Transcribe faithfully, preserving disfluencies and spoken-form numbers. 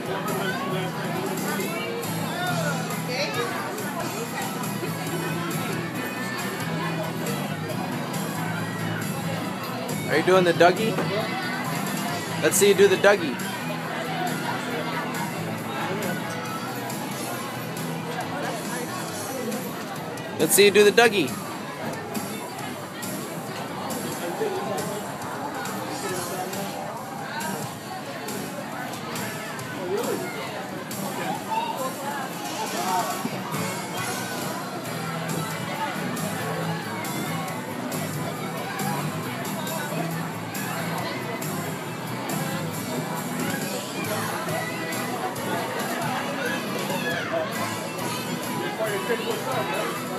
Are you doing the Dougie? Let's see you do the Dougie. Let's see you do the Dougie. What's up, man?